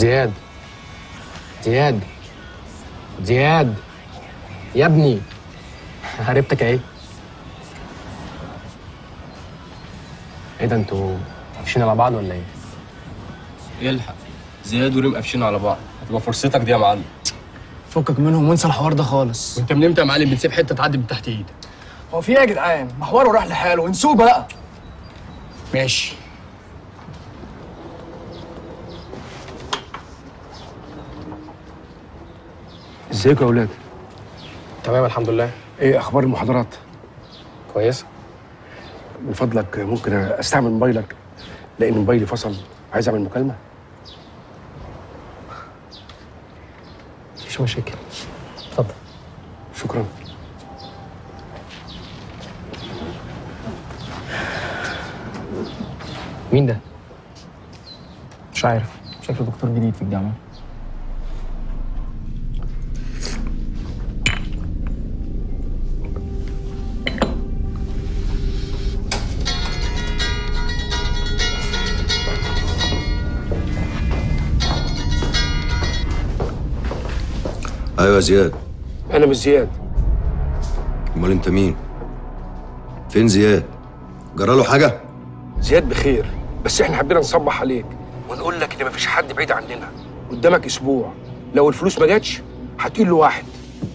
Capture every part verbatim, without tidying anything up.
زياد زياد زياد يا ابني، هربتك اهي. ايه ده، انتوا قافشين على بعض ولا ايه؟ الحق، زياد وريم قافشين على بعض، هتبقى فرصتك دي يا معلم. فكك منهم وانسى الحوار ده خالص. وانت من امتى يا معلم بتسيب حته تعدي من تحت ايدك؟ هو في ايه يا جدعان؟ ما حوار وراح لحاله، انسوه بقى. ماشي. ازيكم يا اولاد؟ تمام الحمد لله. ايه اخبار المحاضرات؟ كويسه. من فضلك ممكن استعمل موبايلك لان موبايلي فصل، عايز اعمل مكالمه. مفيش مشاكل، اتفضل. شكرا. مين ده؟ مش عارف، شكله دكتور جديد في الجامعه. ايوه زياد. انا مش زياد. امال انت مين؟ فين زياد؟ جراله حاجه؟ زياد بخير، بس احنا حبينا نصبح عليك ونقول لك ان مفيش حد بعيد عننا، قدامك اسبوع، لو الفلوس ما جاتش هتقول له واحد.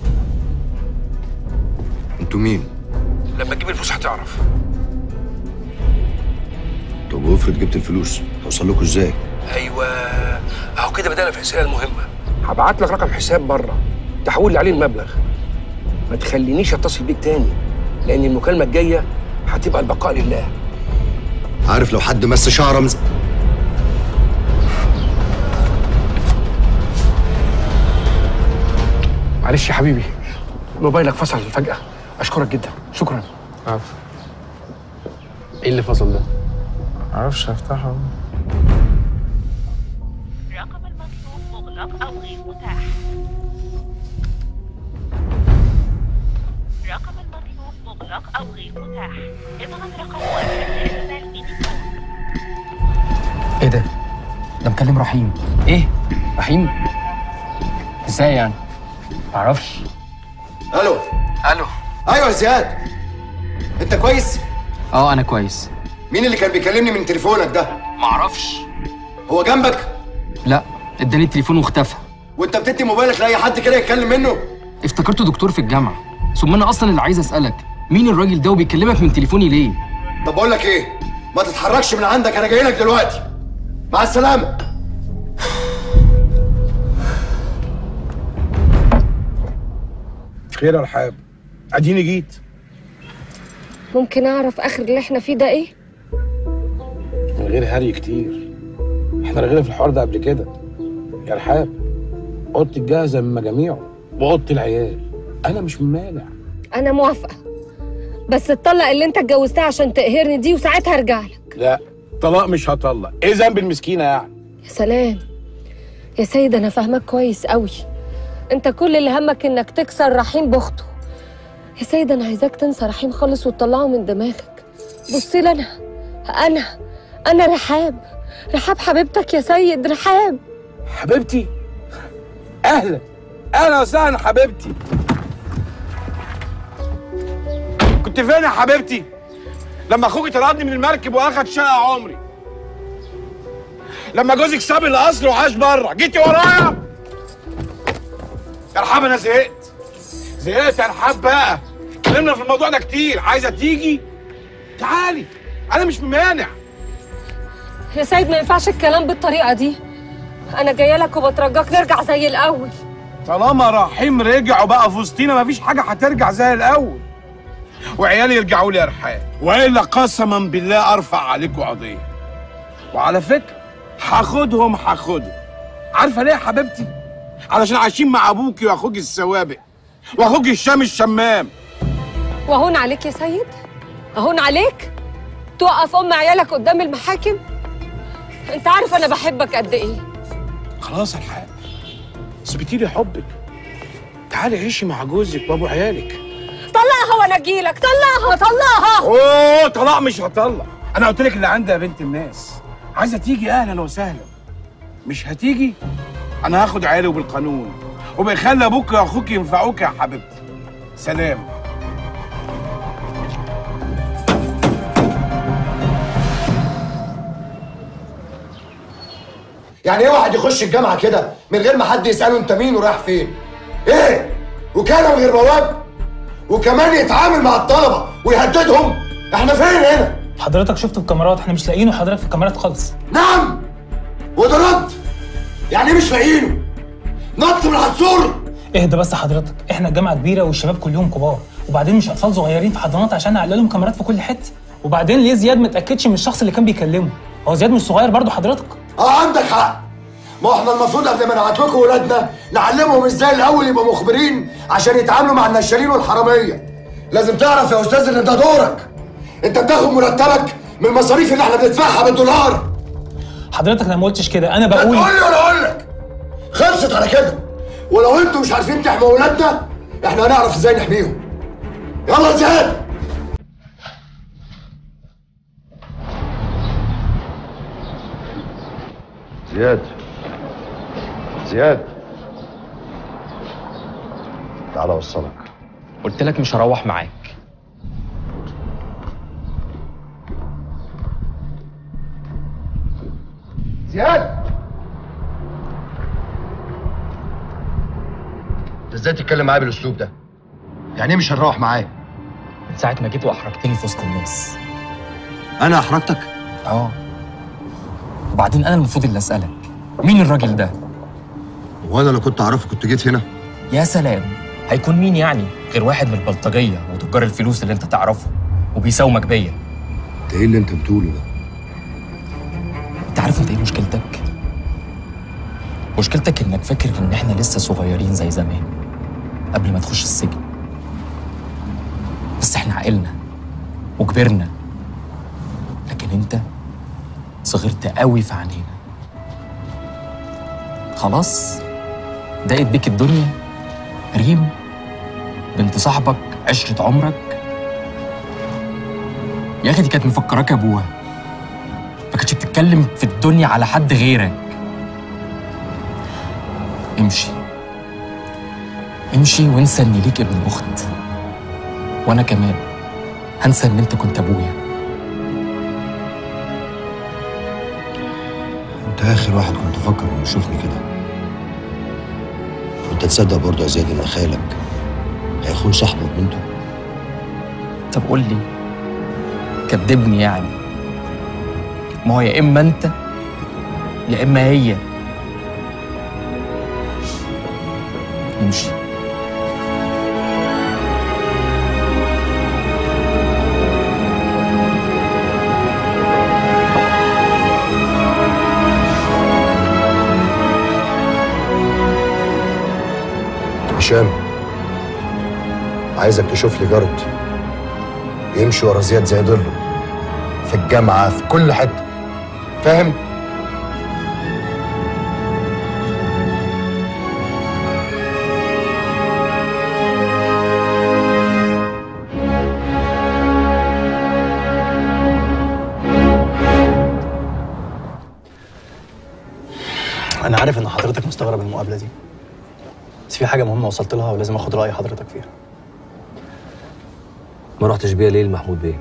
انتوا مين؟ لما تجيب الفلوس هتعرف. طب وافرض جبت الفلوس هوصل لكم ازاي؟ ايوه، اهو كده بدأنا في الاسئله المهمه. هبعت لك رقم حساب بره تحول لي عليه المبلغ. ما تخلينيش اتصل بيك تاني لان المكالمه الجايه هتبقى البقاء لله. عارف لو حد مس شعره مز... معلش يا حبيبي، موبايلك فصل فجأة. أشكرك جدا، شكرا. عفو. ايه اللي فصل ده؟ معرفش افتحه. الرقم المطلوب مغلق أو غير متاح. الرقم المطلوب مغلق أو غير متاح. اضغط رقم واحد لإرسال ميني كود. ايه ده؟ ده مكلم رحيم. ايه؟ رحيم؟ ازاي يعني؟ معرفش. الو. الو. ايوه يا زياد، انت كويس؟ اه انا كويس. مين اللي كان بيكلمني من تليفونك ده؟ معرفش. هو جنبك؟ لا، اداني التليفون واختفى. وانت بتدي موبايلك لاي حد كده يتكلم منه؟ افتكرته دكتور في الجامعه، ثم انا اصلا اللي عايز اسالك مين الراجل ده وبيكلمك من تليفوني ليه؟ طب بقول لك ايه، ما تتحركش من عندك، انا جاي لك دلوقتي. مع السلامه. خير يا رحاب، اديني جيت. ممكن اعرف اخر اللي احنا فيه ده ايه؟ من غير هري كتير، احنا رغينا في الحوار ده قبل كده يا رحاب. اوضتي الجاهزه من مجاميعه واوضه العيال، انا مش مانع. انا موافقه، بس تطلق اللي انت اتجوزتها عشان تقهرني دي وساعتها ارجع لك. لا، طلاق مش هطلق. ايه ذنب المسكينه يعني؟ يا سلام يا سيد، انا فاهمك كويس قوي. انت كل اللي همك انك تكسر رحيم باخته. يا سيد انا عايزاك تنسى رحيم خالص وتطلعه من دماغك. بصي لي انا انا انا رحاب رحاب حبيبتك يا سيد. رحاب حبيبتي، اهلا اهلا وسهلا حبيبتي. كنت فين يا حبيبتي لما اخوك طردني من المركب واخد شقه عمري؟ لما جوزك ساب القصر وعاش بره جيتي ورايا؟ يا رحاب انا زهقت زهقت يا رحاب بقى. اتكلمنا في الموضوع ده كتير، عايزه تيجي؟ تعالي، انا مش ممانع. يا سيد ما ينفعش الكلام بالطريقه دي. انا جايه لك وبترجاك نرجع زي الاول. طالما رحيم رجع وبقى في وسطينا مفيش حاجه هترجع زي الاول. وعيالي يرجعوا لي يا رحاب، والا قسما بالله ارفع عليكم قضيه. وعلى فكره هاخدهم هاخدهم. عارفه ليه يا حبيبتي؟ علشان عايشين مع ابوكي واخوك السوابق واخوك هشام الشمام. وهون عليك يا سيد؟ اهون عليك؟ توقف ام عيالك قدام المحاكم؟ انت عارف انا بحبك قد ايه. خلاص يا رحاب، اثبتي لي حبك. تعالي عيشي مع جوزك وابو عيالك. طلقها وانا اجيلك. طلقها طلقها. اوه طلاق مش هطلق. انا قلت لك اللي عندي يا بنت الناس. عايزه تيجي اهلا وسهلا. مش هتيجي؟ انا هاخد عيالي بالقانون وبيخلي ابوك واخوك ينفعوك يا حبيبتي. سلام. يعني ايه واحد يخش الجامعه كده من غير ما حد يساله انت مين ورايح فين؟ ايه؟ وكان من غير بواب؟ وكمان يتعامل مع الطلبه ويهددهم؟ احنا فين هنا؟ حضرتك شفته في الكاميرات، احنا مش لاقيينه حضرتك في الكاميرات خالص. نعم، وده رد؟ يعني مش لاقيينه؟ نط من على السور؟ اهدى بس حضرتك، احنا الجامعه كبيره والشباب كلهم كبار، وبعدين مش اطفال صغيرين في حضانات عشان نعللهم كاميرات في كل حته. وبعدين ليه زياد ما اتاكدش من الشخص اللي كان بيكلمه؟ هو زياد مش صغير برضه حضرتك. اه عندك حق. ما احنا المفروض قبل ما نبعت لكم ولادنا نعلمهم ازاي الاول يبقوا مخبرين عشان يتعاملوا مع النشالين والحراميه. لازم تعرف يا استاذ ان ده دورك. انت بتاخد مرتبك من المصاريف اللي احنا بندفعها بالدولار. حضرتك انا ما قلتش كده، انا بقول. تقول لي ولا اقول لك؟ خلصت على كده. ولو انتوا مش عارفين تحموا ولادنا احنا هنعرف ازاي نحميهم. يلا يا زياد. زياد زياد تعال اوصلك. قلت لك مش هروح معاك. زياد انت ازاي تتكلم معايا بالاسلوب ده؟ يعني ايه مش هنروح معايا؟ من ساعة ما جيت واحرجتني في وسط الناس. انا احرجتك؟ اه. وبعدين انا المفروض اللي اسالك مين الراجل ده؟ وانا لو كنت اعرفه كنت جيت هنا؟ يا سلام، هيكون مين يعني غير واحد من البلطجيه وتجار الفلوس اللي انت تعرفه وبيساومك بيا. انت ايه اللي انت بتقوله ده؟ انت عارف انت ايه مشكلتك؟ مشكلتك انك فاكر ان احنا لسه صغيرين زي زمان قبل ما تخش السجن. بس احنا عقلنا وكبرنا، لكن انت صغرت قوي في عينينا. خلاص ضاقت بيك الدنيا. ريم بنت صاحبك عشرة عمرك يا اخي دي كانت مفكراك ابوها، ما كانتش بتتكلم في الدنيا على حد غيرك. امشي امشي وانسى ان ليك ابن اخت، وانا كمان هنسى ان انت كنت ابويا. انت اخر واحد كنت افكر انه يشوفني كده. وانت تصدق برضه يا زياد ان خالك هيخون صاحبه وبنته؟ طب قول لي كدبني يعني. ما هو يا اما انت يا اما هي. امشي. هشام، عايزك تشوف لي جارد يمشي ورا زياد زي ضله في الجامعه في كل حته، فاهم؟ أنا عارف إن حضرتك مستغرب المقابلة دي، بس في حاجة مهمة وصلت لها ولازم آخد رأي حضرتك فيها. ما رحتش بيها ليه لمحمود بيه؟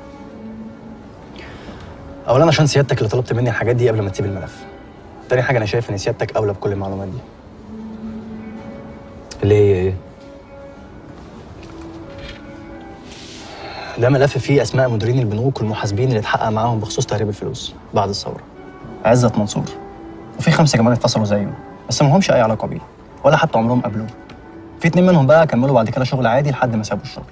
أولاً عشان سيادتك اللي طلبت مني الحاجات دي قبل ما تسيب الملف. تاني حاجة أنا شايف إن سيادتك أولى بكل المعلومات دي. اللي هي إيه؟ ده ملف فيه أسماء مديرين البنوك والمحاسبين اللي اتحقق معاهم بخصوص تهريب الفلوس بعد الثورة. عزت منصور، وفي خمسة كمان اتفصلوا زيه بس ما لهمش أي علاقة بيه ولا حتى عمرهم قابلوه. في اتنين منهم بقى كملوا بعد كده شغل عادي لحد ما سابوا الشغل.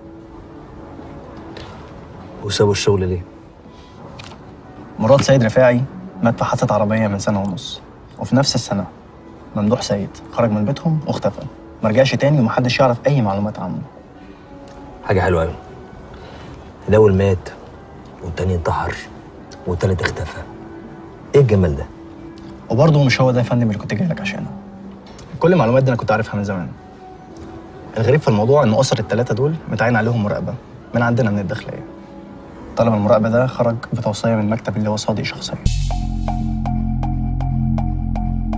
وسابوا الشغل ليه؟ مراد سيد رفاعي مات في حادثة عربية من سنة ونص، وفي نفس السنة ممدوح سيد خرج من بيتهم واختفى، ما رجعش تاني ومحدش يعرف أي معلومات عنه. حاجة حلوة أوي. الأول مات والتاني انتحر والتالت اختفى. إيه الجمال ده؟ وبرضه مش هو ده يا فندم اللي كنت جاي لك عشانه. كل المعلومات دي أنا كنت عارفها من زمان. الغريب في الموضوع إن أسر التلاتة دول متعين عليهم مراقبة من عندنا من الداخلية. طلب المراقبة ده خرج بتوصية من المكتب اللي هو صادق شخصيا.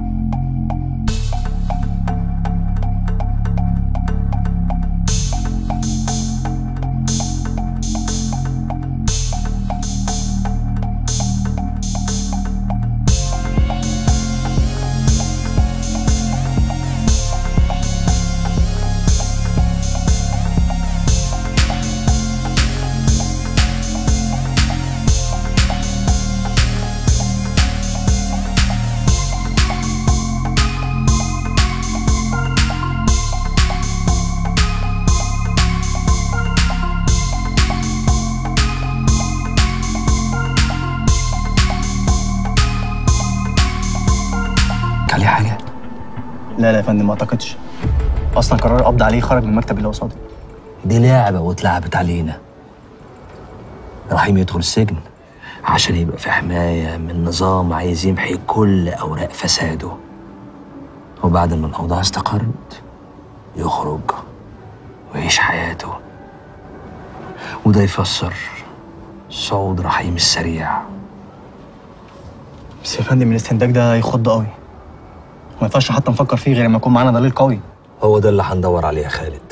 لا لا يا فندم، ما اعتقدش. اصلا قرار القبض عليه خرج من المكتب اللي قصادي. دي لعبة واتلعبت علينا. رحيم يدخل السجن عشان يبقى في حماية من نظام عايز يمحي كل أوراق فساده، وبعد ما الأوضاع استقرت يخرج ويعيش حياته. وده يفسر صعود رحيم السريع. بس يا فندم الاستنتاج ده يخض قوي، ما ينفعش حتى نفكر فيه غير لما يكون معانا دليل قوي. هو ده اللي هندور عليه يا خالد،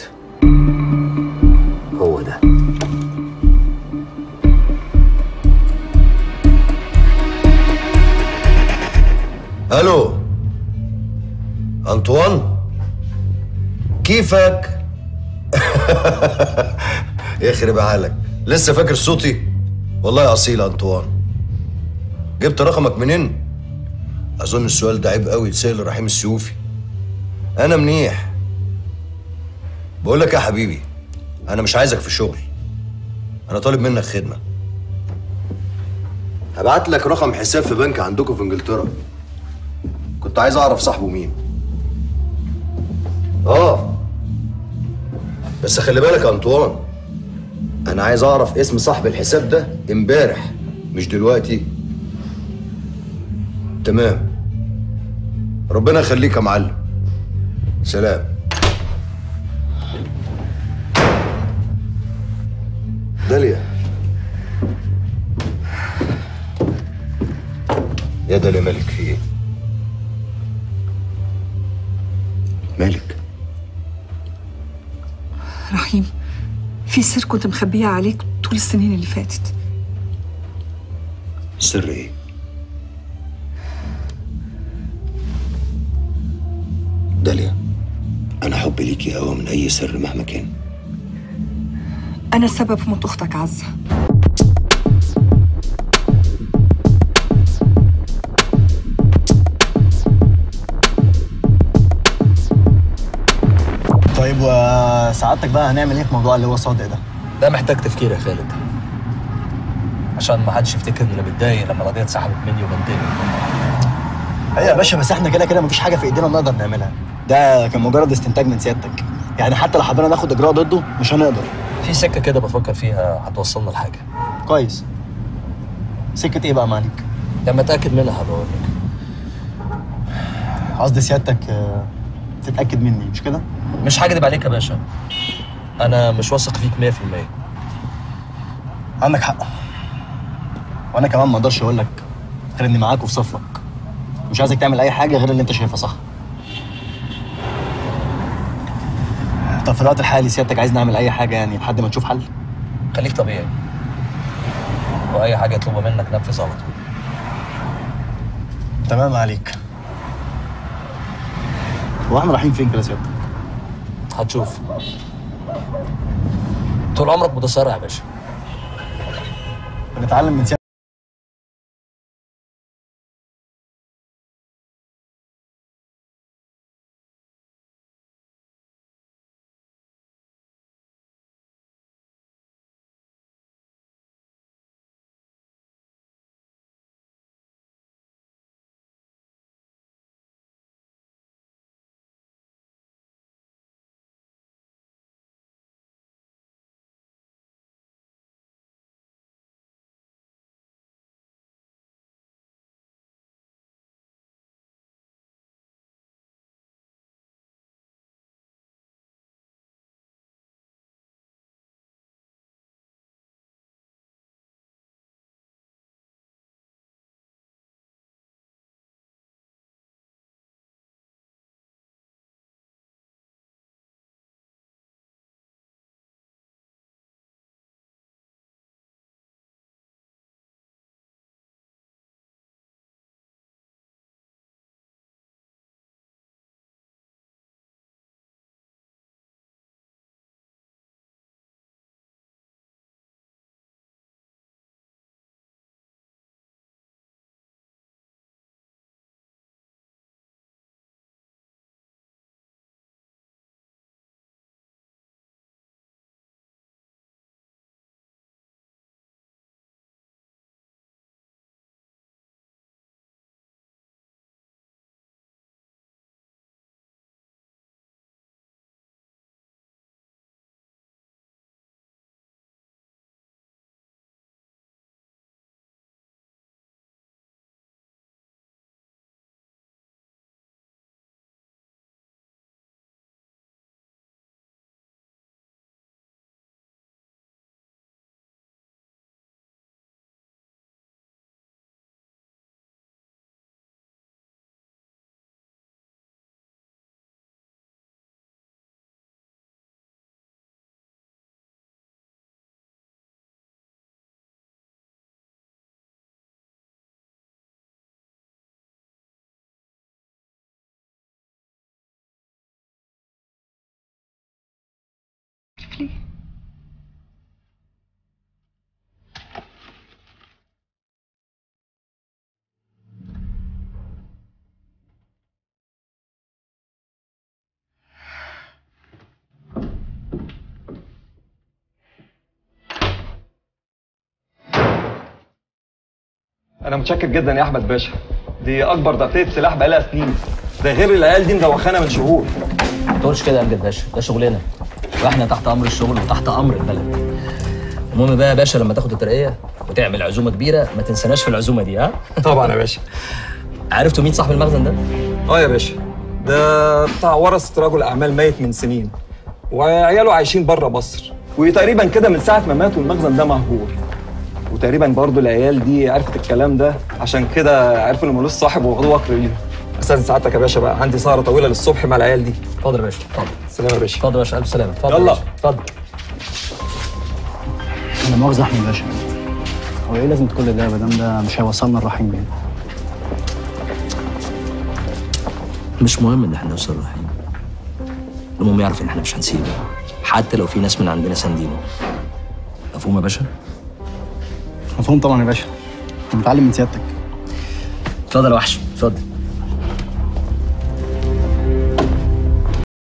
هو ده. الو انطوان، كيفك؟ يخرب عقلك، لسه فاكر صوتي؟ والله اصيل يا انطوان. جبت رقمك منين؟ اظن السؤال ده عيب قوي يتسال لرحيم السيوفي. انا منيح. بقول لك يا حبيبي، انا مش عايزك في الشغل، انا طالب منك خدمه. هبعت لك رقم حساب في بنك عندكم في انجلترا، كنت عايز اعرف صاحبه مين. اه بس خلي بالك يا انطوان، انا عايز اعرف اسم صاحب الحساب ده امبارح مش دلوقتي. تمام، ربنا يخليك يا معلم. سلام. داليا، يا داليا مالك في ايه؟ مالك؟ رحيم، في سر كنت مخبيها عليك طول السنين اللي فاتت. سر ايه؟ داليا، انا حبي ليكي اقوى من اي سر مهما كان. أنا السبب في موت أختك عزة. طيب وسعادتك بقى هنعمل ايه في موضوع اللي هو صادق ده؟ ده محتاج تفكير يا خالد، عشان ما حدش يفتكر اني متضايق لما القضيه اتسحبت مني وبنتين. ايوه يا باشا، بس احنا كده كده مفيش حاجه في ايدينا نقدر نعملها. ده كان مجرد استنتاج من سيادتك، يعني حتى لو حبينا ناخد اجراء ضده مش هنقدر. في سكه كده بفكر فيها هتوصلنا لحاجه. كويس. سكه ايه بقى معاليك؟ لما اتاكد منها هبقول لك. قصدي سيادتك آه، تتاكد مني مش كده؟ مش هكدب عليك يا باشا، انا مش واثق فيك مية في المية. عندك حق، وانا كمان ما اقدرش اقول لك غير اني معاك وفي صفك. مش عايزك تعمل اي حاجه غير اللي انت شايفها صح. طب في الوقت الحالي سيادتك عايز نعمل اي حاجه يعني لحد ما نشوف حل؟ خليك طبيعي، واي حاجه يطلبها منك نفذ على طول. تمام عليك. هو احنا رايحين فين كده سيادتك؟ هتشوف. طول عمرك متسرع يا باشا. بنتعلم من سيادتك. عارف ليه؟ انا متشكر جدا يا احمد باشا، دي اكبر ضبطيه سلاح بقالها سنين، ده غير العيال دي مدوخانا من شهور. ما تقولش كده يا امجد باشا، ده شغلنا واحنا تحت امر الشغل وتحت امر البلد. المهم بقى يا باشا لما تاخد الترقيه وتعمل عزومه كبيره ما تنساناش في العزومه دي. ها طبعا يا باشا. عرفتوا مين صاحب المخزن ده؟ اه يا باشا، ده بتاع ورثه رجل اعمال ميت من سنين وعياله عايشين بره مصر، وتقريبا كده من ساعه ما مات والمخزن ده مهجور. وتقريبا برضو العيال دي عرفت الكلام ده، عشان كده عرفوا انه ملوش صاحب واخدوه وكر ليهم. استاذن سعادتك يا باشا بقى، عندي سهره طويله للصبح مع العيال دي. اتفضل يا باشا، اتفضل. سلام يا باشا. اتفضل يا باشا، الف سلامه. اتفضل يلا اتفضل. لا مؤاخذة يا احمد باشا، هو ايه لازم كل ده ما دام ده مش هيوصلنا الرحيم يعني؟ مش مهم ان احنا نوصل الرحيم، المهم يعرف ان احنا مش هنسيبه حتى لو في ناس من عندنا ساندينه. مفهوم يا باشا؟ مفهوم طبعا يا باشا، انا متعلم من سيادتك. اتفضل يا وحش، اتفضل.